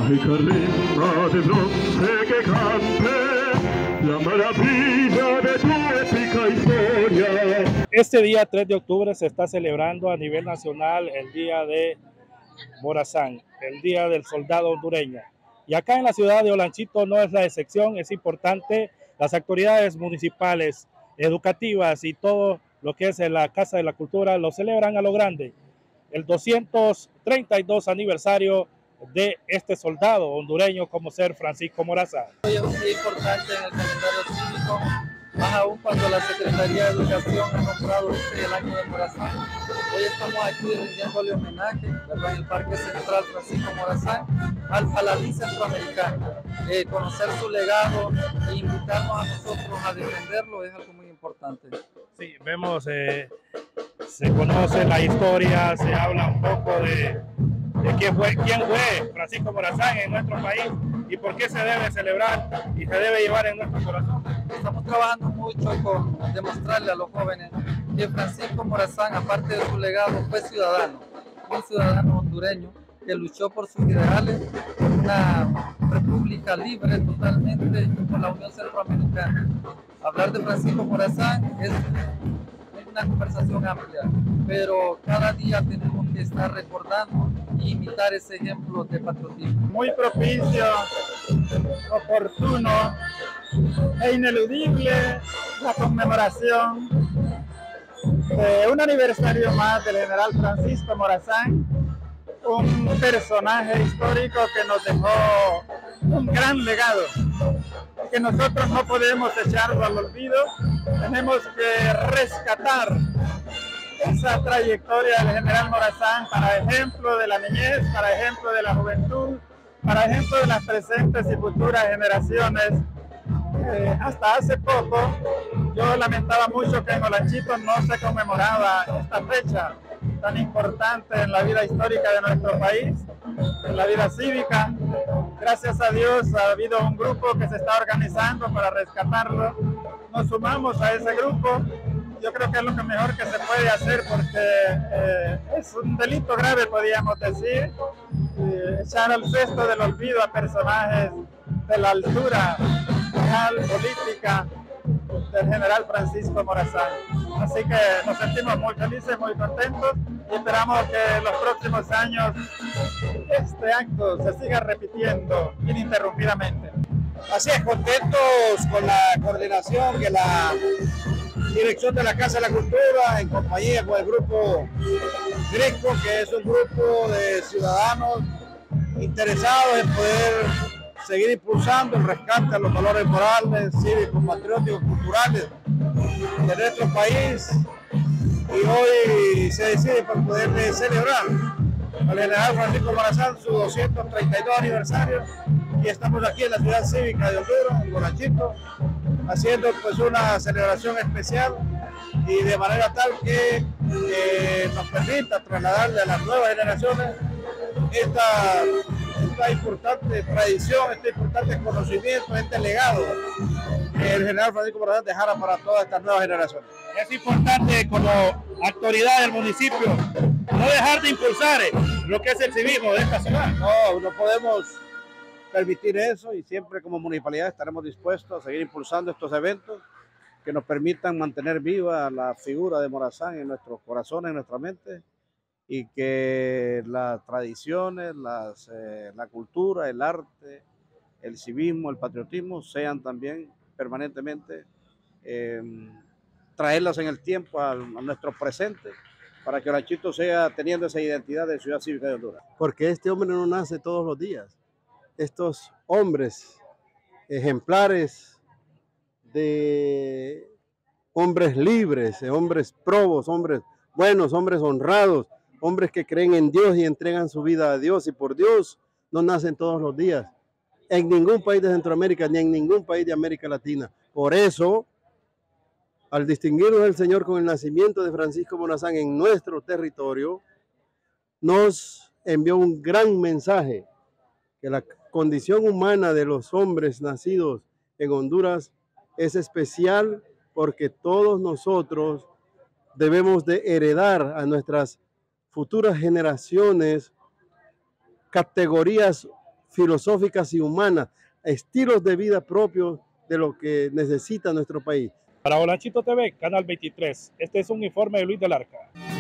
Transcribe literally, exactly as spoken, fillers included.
mágica ritmo de bronce que cante la maravilla de tu épica historia. Este día tres de octubre se está celebrando a nivel nacional el Día de Morazán, el Día del Soldado Hondureño. Y acá en la ciudad de Olanchito no es la excepción, es importante, las autoridades municipales, educativas y todo lo que es la Casa de la Cultura lo celebran a lo grande. El doscientos treinta y dos aniversario de este soldado hondureño como ser Francisco Morazán. Hoy es un día importante en el calendario cívico, más aún cuando la Secretaría de Educación ha nombrado este el año de Morazán. Hoy estamos aquí rindiéndole homenaje, ¿verdad?, en el Parque Central Francisco Morazán al paladín centroamericano. Eh, conocer su legado e invitarnos a nosotros a defenderlo es algo muy importante. Sí, vemos, eh, se conoce la historia, se habla un poco de, de quién, fue, quién fue Francisco Morazán en nuestro país y por qué se debe celebrar y se debe llevar en nuestro corazón. Estamos trabajando mucho con demostrarle a los jóvenes que Francisco Morazán, aparte de su legado, fue ciudadano, un ciudadano hondureño que luchó por sus ideales, por una república libre totalmente y por la Unión Centroamericana. Hablar de Francisco Morazán es una conversación amplia, pero cada día tenemos que estar recordando y imitar ese ejemplo de patriotismo. Muy propicio, oportuno e ineludible la conmemoración de un aniversario más del general Francisco Morazán, un personaje histórico que nos dejó un gran legado, que nosotros no podemos echarlo al olvido. Tenemos que rescatar esa trayectoria del general Morazán para ejemplo de la niñez, para ejemplo de la juventud, para ejemplo de las presentes y futuras generaciones. Eh, hasta hace poco yo lamentaba mucho que en Olanchito no se conmemoraba esta fecha tan importante en la vida histórica de nuestro país, en la vida cívica. Gracias a Dios ha habido un grupo que se está organizando para rescatarlo. Nos sumamos a ese grupo. Yo creo que es lo que mejor que se puede hacer porque eh, es un delito grave, podríamos decir, eh, echar al cesto del olvido a personajes de la altura real, política del general Francisco Morazán. Así que nos sentimos muy felices, muy contentos y esperamos que en los próximos años este acto se siga repitiendo ininterrumpidamente. Así es, contentos con la coordinación que la dirección de la Casa de la Cultura, en compañía con el grupo Grisco, que es un grupo de ciudadanos interesados en poder seguir impulsando el rescate a los valores morales, cívicos, patrióticos, culturales de nuestro país. Y hoy se decide por poder celebrar al general Francisco Morazán su doscientos treinta y dos aniversario, y estamos aquí en la ciudad cívica de Honduras, en Olanchito, haciendo pues una celebración especial y de manera tal que eh, nos permita trasladarle a las nuevas generaciones esta, esta importante tradición, este importante conocimiento, este legado que el general Francisco Morazán dejara para todas estas nuevas generaciones. Es importante como autoridad del municipio no dejar de impulsar lo que es el civismo de esta ciudad. No, no podemos permitir eso y siempre como municipalidad estaremos dispuestos a seguir impulsando estos eventos que nos permitan mantener viva la figura de Morazán en nuestros corazones, en nuestra mente, y que las tradiciones, las, eh, la cultura, el arte, el civismo, el patriotismo sean también permanentemente eh, traerlas en el tiempo a, a nuestro presente para que Olanchito siga teniendo esa identidad de ciudad cívica de Honduras. Porque este hombre no nace todos los días. Estos hombres ejemplares de hombres libres, de hombres probos, hombres buenos, hombres honrados, hombres que creen en Dios y entregan su vida a Dios y por Dios, no nacen todos los días en ningún país de Centroamérica ni en ningún país de América Latina. Por eso, al distinguirnos el Señor con el nacimiento de Francisco Morazán en nuestro territorio, nos envió un gran mensaje, que la condición humana de los hombres nacidos en Honduras es especial porque todos nosotros debemos de heredar a nuestras futuras generaciones categorías filosóficas y humanas, estilos de vida propios de lo que necesita nuestro país. Para Olanchito T V, Canal veintitrés, este es un informe de Luis del Arca.